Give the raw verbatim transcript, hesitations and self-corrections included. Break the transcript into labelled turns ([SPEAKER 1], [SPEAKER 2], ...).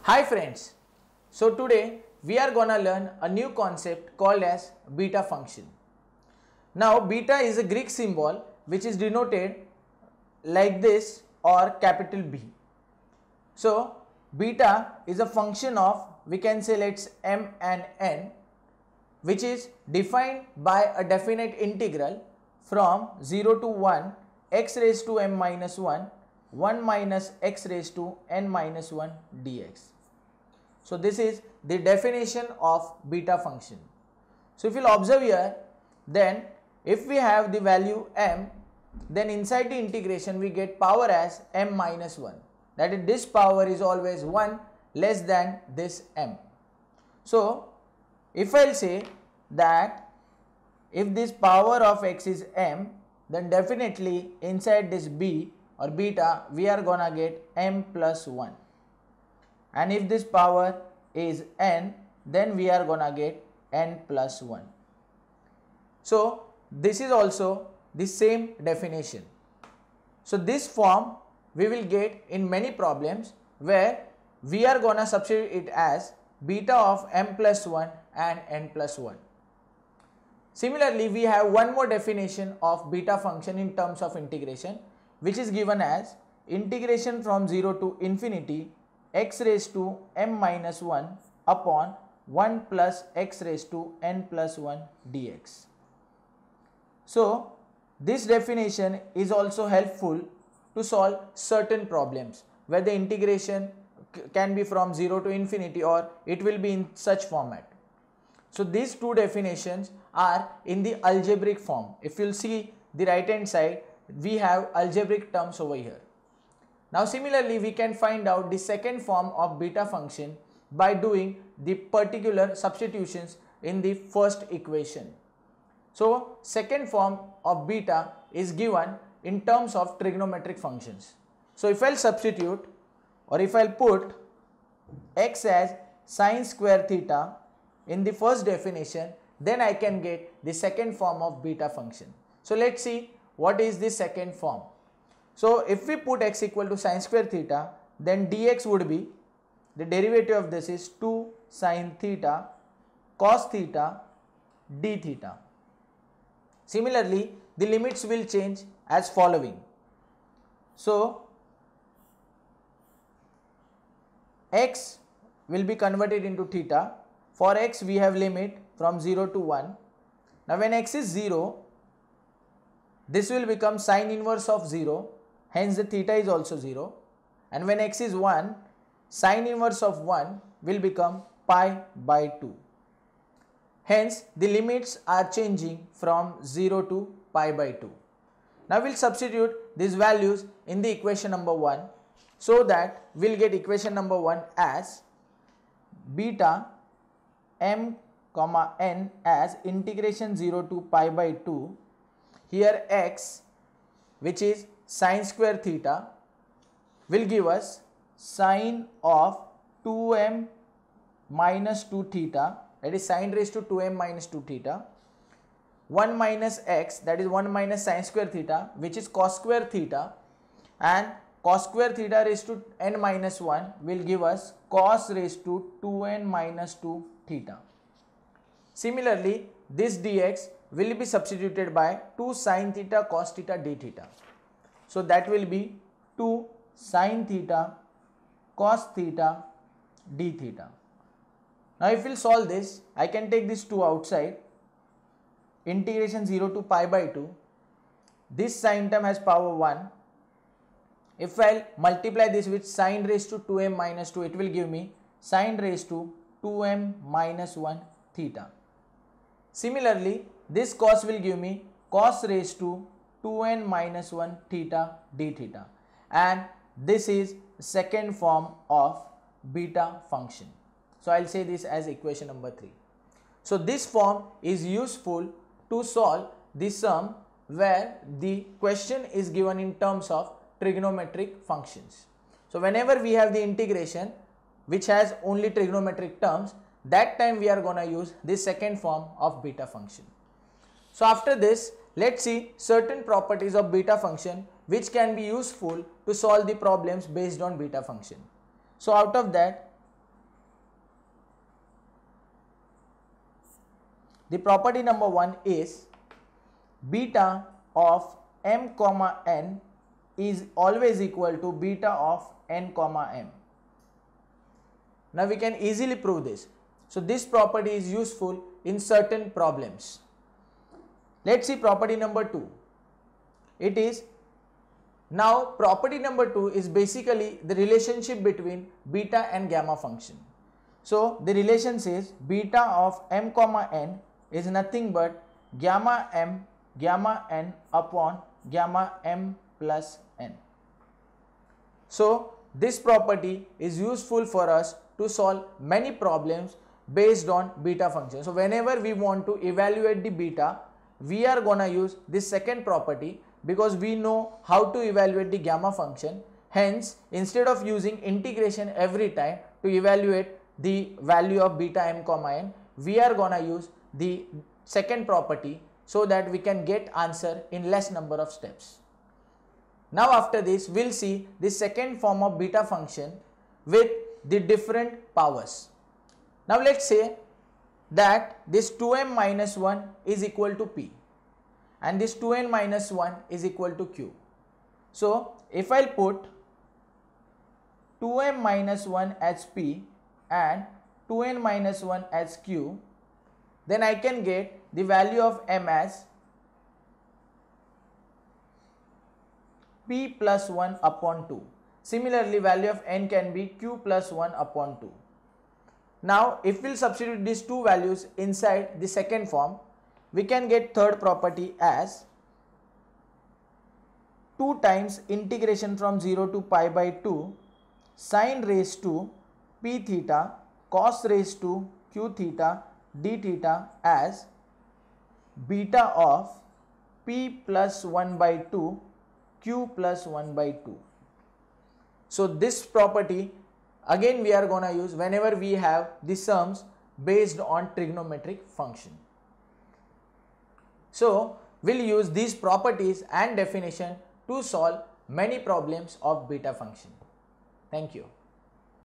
[SPEAKER 1] Hi friends, so today we are gonna learn a new concept called as beta function. Now beta is a Greek symbol which is denoted like this or capital B. So beta is a function of, we can say let's m and n, which is defined by a definite integral from zero to one x raised to m minus one, one minus x raised to n minus one dx. So this is the definition of beta function. So if you will observe here, then if we have the value m, then inside the integration we get power as m minus one. That is, this power is always one less than this m. So if I will say that if this power of x is m, then definitely inside this b or beta we are gonna get m plus one. And if this power is n, then we are gonna get n plus one. So this is also the same definition. So this form we will get in many problems where we are gonna substitute it as beta of m plus one and n plus one. Similarly, we have one more definition of beta function in terms of integration, which is given as integration from zero to infinity x raised to m minus one upon one plus x raised to n plus one dx. So this definition is also helpful to solve certain problems where the integration can be from zero to infinity or it will be in such format. So these two definitions are in the algebraic form. If you will see the right hand side, we have algebraic terms over here. Now similarly, we can find out the second form of beta function by doing the particular substitutions in the first equation. So second form of beta is given in terms of trigonometric functions. So if I will substitute or if I will put x as sine square theta in the first definition, then I can get the second form of beta function. So let's see what is the second form. So if we put x equal to sine square theta, then dx would be, the derivative of this is two sine theta cos theta d theta. Similarly, the limits will change as following. So x will be converted into theta. For x we have limit from zero to one. Now when x is zero, this will become sine inverse of zero, hence the theta is also zero. And when x is one, sine inverse of one will become pi by two. Hence the limits are changing from zero to pi by two. Now we will substitute these values in the equation number one, so that we will get equation number one as beta m comma n as integration zero to pi by two. Here x, which is sine square theta, will give us sine of two m minus two theta, that is sine raised to two m minus two theta, one minus x, that is one minus sine square theta, which is cos square theta, and cos square theta raised to n minus one will give us cos raised to two n minus two theta. Similarly, this dx will be substituted by two sine theta cos theta d theta. So that will be two sine theta cos theta d theta. Now if we will solve this, I can take this two outside. Integration zero to pi by two. This sine term has power one. If I multiply this with sine raised to two m minus two, it will give me sine raised to two m minus one theta. Similarly, this cos will give me cos raised to two n minus one theta d theta. And this is second form of beta function. So I will say this as equation number three. So this form is useful to solve the sum where the question is given in terms of trigonometric functions. So whenever we have the integration which has only trigonometric terms, that time we are going to use this second form of beta function. So after this, let's see certain properties of beta function which can be useful to solve the problems based on beta function. So out of that, The property number one is beta of m comma n is always equal to beta of n comma m. Now we can easily prove this. So this property is useful in certain problems. Let's see property number two. It is now property number two is basically the relationship between beta and gamma function. So the relation says beta of m comma n is nothing but gamma m gamma n upon gamma m plus n. So this property is useful for us to solve many problems based on beta function. So whenever we want to evaluate the beta, we are gonna use this second property because we know how to evaluate the gamma function. Hence, instead of using integration every time to evaluate the value of beta m comma n, we are gonna use the second property so that we can get answer in less number of steps. Now after this, we'll see the second form of beta function with the different powers. Now let's say that this two m minus one is equal to p and this two n minus one is equal to q. So if I'll put two m minus one as p and two n minus one as q, then I can get the value of m as p plus one upon two. Similarly, value of n can be q plus one upon two. Now, if we'll substitute these two values inside the second form, we can get third property as two times integration from zero to pi by two sine raised to p theta cos raised to q theta d theta as beta of p plus one by two q plus one by two. So this property again we are gonna use whenever we have the sums based on trigonometric function. So we'll use these properties and definition to solve many problems of beta function. Thank you.